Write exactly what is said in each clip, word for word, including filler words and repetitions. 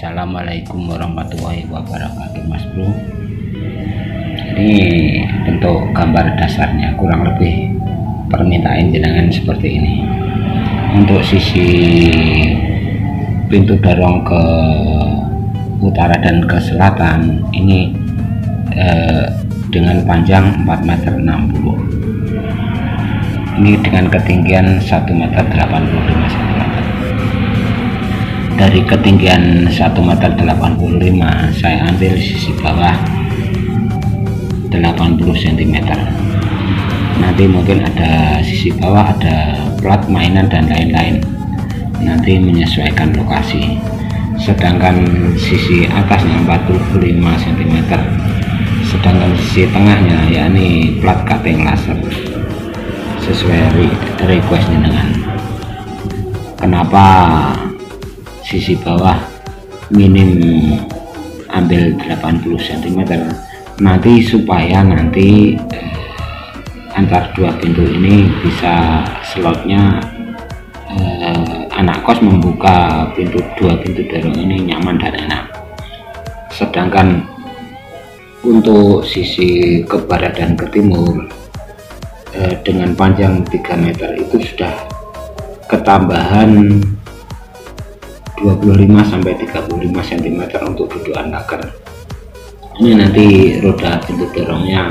Assalamualaikum warahmatullahi wabarakatuh, Mas Bro. Ini bentuk gambar dasarnya, kurang lebih permintaan jenengan seperti ini. Untuk sisi pintu dorong ke utara dan ke selatan ini eh, dengan panjang empat meter enam puluh. Ini dengan ketinggian satu meter delapan puluh lima sentimeter. Dari ketinggian satu meter delapan puluh lima saya ambil sisi bawah delapan puluh sentimeter. Nanti mungkin ada sisi bawah ada plat mainan dan lain-lain, nanti menyesuaikan lokasi. Sedangkan sisi atasnya empat puluh lima sentimeter, sedangkan sisi tengahnya yakni plat cutting laser sesuai request dengan. Kenapa sisi bawah minim ambil delapan puluh sentimeter? Nanti supaya nanti eh, antar dua pintu ini bisa slotnya eh, anak kos membuka pintu dua pintu dorong ini nyaman dan enak. Sedangkan untuk sisi ke barat dan ke timur eh, dengan panjang tiga meter itu sudah ketambahan dua puluh lima sampai tiga puluh lima sentimeter untuk dudukan laker. Ini nanti roda pintu dorongnya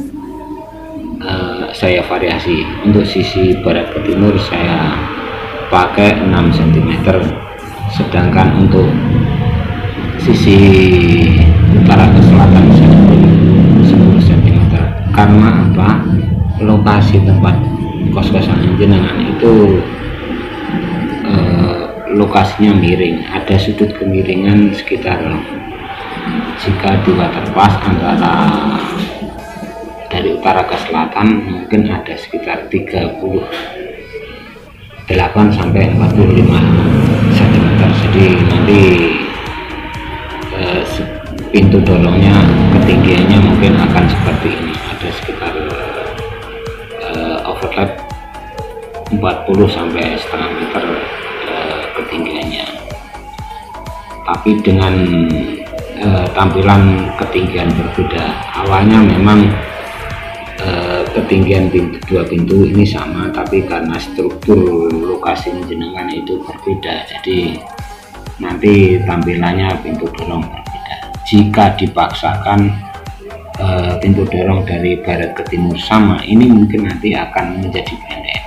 uh, saya variasi. Untuk sisi barat ke timur saya pakai enam sentimeter, sedangkan untuk sisi utara ke selatan sepuluh sentimeter. Karena apa? Lokasi tempat kos-kosan jenengan itu uh, lokasinya miring, ada sudut kemiringan sekitar, jika di waterpass antara dari utara ke selatan mungkin ada sekitar tiga puluh delapan sampai empat puluh lima sentimeter. Jadi nanti eh, pintu dorongnya ketinggiannya mungkin akan seperti ini, ada sekitar eh, overlap empat puluh sampai setengah meter ketinggiannya, tapi dengan eh, tampilan ketinggian berbeda. Awalnya memang eh, ketinggian pintu dua pintu ini sama, tapi karena struktur lokasi jenengan itu berbeda, jadi nanti tampilannya pintu dorong berbeda. Jika dipaksakan eh, pintu dorong dari barat ke timur sama, ini mungkin nanti akan menjadi pendek.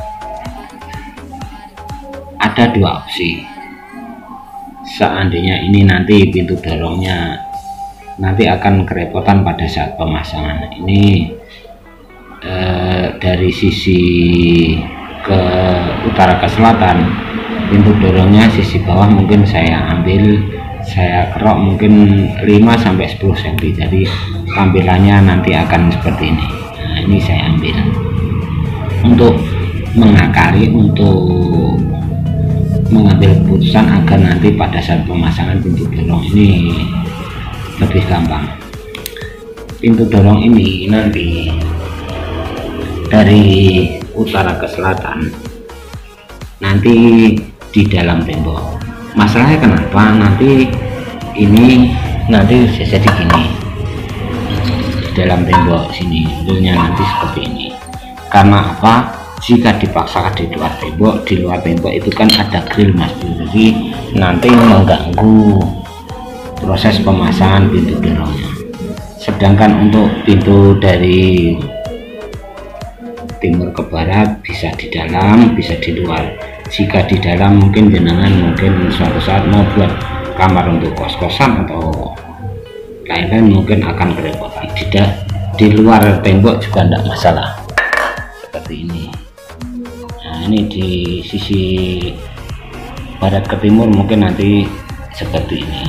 Ada dua opsi. Seandainya ini nanti pintu dorongnya nanti akan kerepotan pada saat pemasangan. Ini eh, dari sisi ke utara ke selatan, pintu dorongnya sisi bawah mungkin saya ambil, saya kerok mungkin lima sampai sepuluh sentimeter. Jadi tampilannya nanti akan seperti ini. Nah, ini saya ambil untuk mengakali, untuk mengambil keputusan agar nanti pada saat pemasangan pintu dorong ini lebih gampang. Pintu dorong ini nanti dari utara ke selatan nanti di dalam tembok. Masalahnya kenapa nanti ini nanti bisa jadi gini, di dalam tembok sini modelnya nanti seperti ini. Karena apa? Jika dipaksakan di luar tembok, di luar tembok itu kan ada grill, Mas, jadi nanti mengganggu proses pemasangan pintu dorongnya. Sedangkan untuk pintu dari timur ke barat bisa di dalam, bisa di luar. Jika di dalam mungkin jenengan mungkin suatu saat mau buat kamar untuk kos-kosan atau lain-lain mungkin akan kerepotan. Tidak di luar tembok juga tidak masalah, seperti ini. Nah, ini di sisi barat ke timur mungkin nanti seperti ini.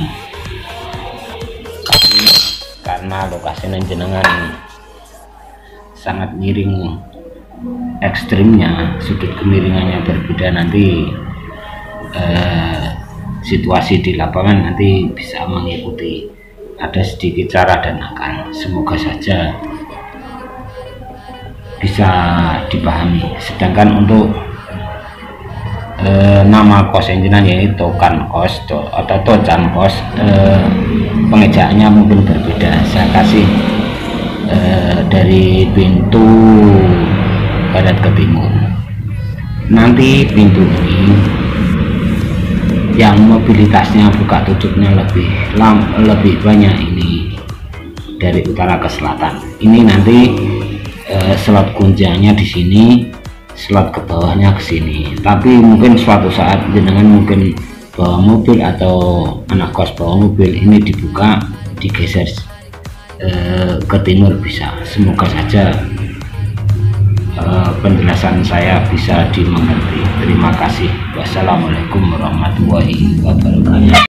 Tapi karena lokasinya jenengan sangat miring ekstrimnya, sudut kemiringannya berbeda, nanti eh, situasi di lapangan nanti bisa mengikuti, ada sedikit cara dan akal. Semoga saja bisa dipahami. Sedangkan untuk eh, nama kos jenengan yaitu Tokan Kos to, atau Tocan Kos, eh, pengejaannya mungkin berbeda. Saya kasih eh, dari pintu barat ke timur. Nanti pintu ini yang mobilitasnya buka tutupnya lebih lam, lebih banyak ini dari utara ke selatan. Ini nanti eh, slot kuncinya di sini, slot ke bawahnya ke sini. Tapi mungkin suatu saat jenengan mungkin bawa mobil atau anak kos bawa mobil, ini dibuka digeser eh, ke timur bisa. Semoga saja Uh, penjelasan saya bisa dimengerti. Terima kasih. Wassalamualaikum warahmatullahi wabarakatuh.